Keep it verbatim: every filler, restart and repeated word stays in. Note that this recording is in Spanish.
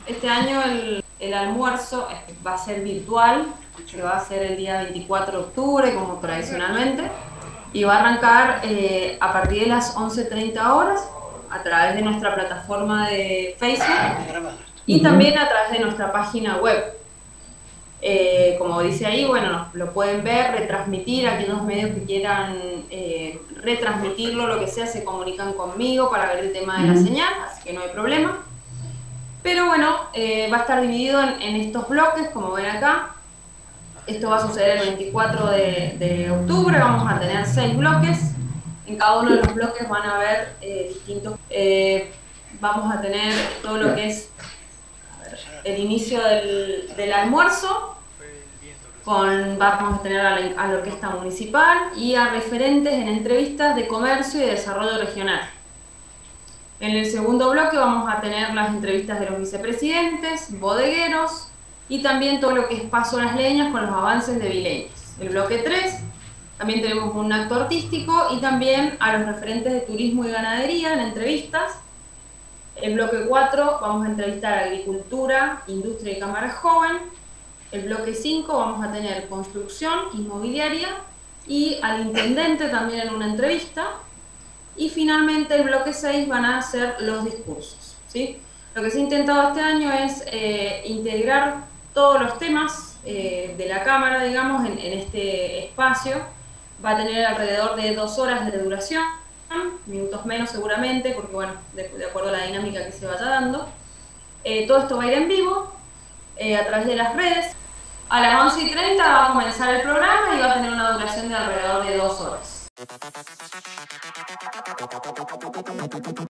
Este año el, el almuerzo va a ser virtual, que va a ser el día veinticuatro de octubre, como tradicionalmente, y va a arrancar eh, a partir de las once treinta horas a través de nuestra plataforma de Facebook y también a través de nuestra página web. Eh, como dice ahí, bueno, lo pueden ver, retransmitir, aquellos medios que quieran eh, retransmitirlo, lo que sea, se comunican conmigo para ver el tema de la señal, así que no hay problema. Pero bueno, eh, va a estar dividido en, en estos bloques, como ven acá. Esto va a suceder el veinticuatro de, de octubre, vamos a tener seis bloques. En cada uno de los bloques van a haber eh, distintos... Eh, vamos a tener todo lo que es a ver, el inicio del, del almuerzo, con, vamos a tener a la, a la orquesta municipal y a referentes en entrevistas de comercio y desarrollo regional. En el segundo bloque vamos a tener las entrevistas de los vicepresidentes, bodegueros y también todo lo que es Paso Las Leñas con los avances de Vileñas. El bloque tres, también tenemos un acto artístico y también a los referentes de turismo y ganadería en entrevistas. El bloque cuatro vamos a entrevistar a agricultura, industria y cámara joven. El bloque cinco vamos a tener construcción, inmobiliaria y al intendente también en una entrevista. Y finalmente el bloque seis van a ser los discursos, ¿sí? Lo que se ha intentado este año es eh, integrar todos los temas eh, de la Cámara, digamos, en, en este espacio. Va a tener alrededor de dos horas de duración, minutos menos seguramente, porque bueno, de, de acuerdo a la dinámica que se vaya dando. Eh, todo esto va a ir en vivo, eh, a través de las redes. A las once y treinta va a comenzar el programa y va a tener una duración de alrededor de dos horas.